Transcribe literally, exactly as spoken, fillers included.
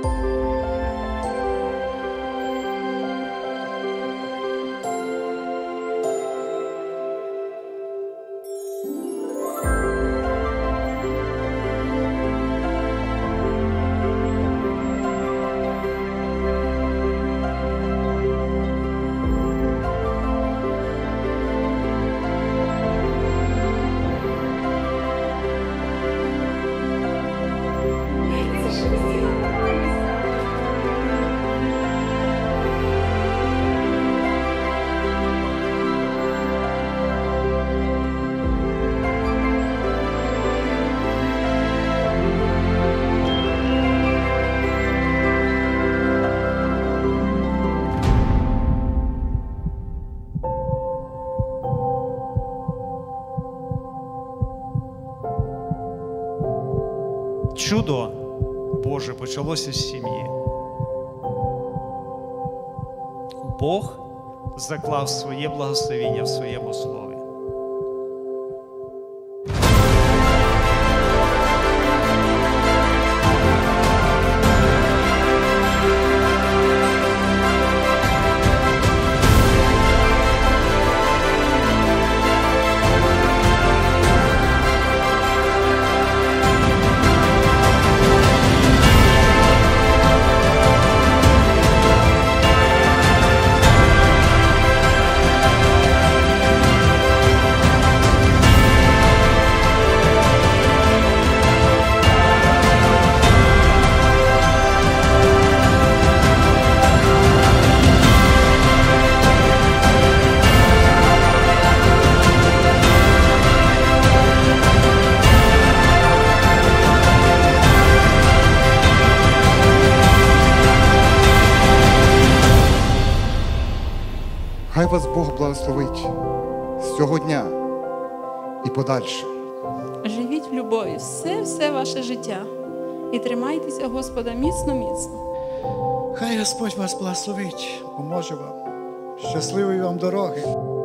Чудо Боже почалося з сім'ї. Бог заклав своє благословіння в своєму слові. Хай вас Бог благословить з цього дня і подальше. Живіть в любові все-все ваше життя і тримайтеся Господа міцно-міцно. Хай Господь вас благословить, поможе вам. Щасливої вам дороги.